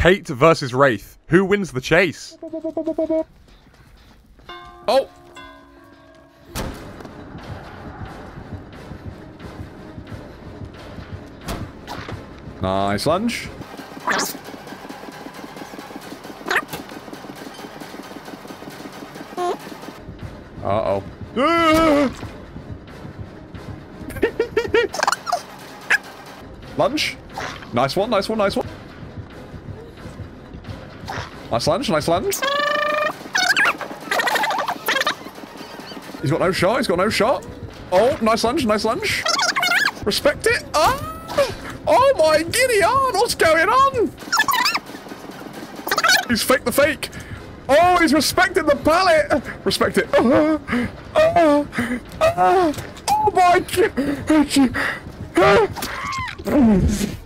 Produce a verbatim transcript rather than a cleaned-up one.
Kate versus Wraith. Who wins the chase? Oh! Nice lunge. Uh-oh. Lunge. Nice one, nice one, nice one. Nice lunge, nice lunge. He's got no shot, he's got no shot. Oh, nice lunge, nice lunge. Respect it. Oh, oh my giddy aunt, what's going on? He's faked the fake. Oh, he's respected the pallet. Respect it. Oh, oh, oh, oh my god.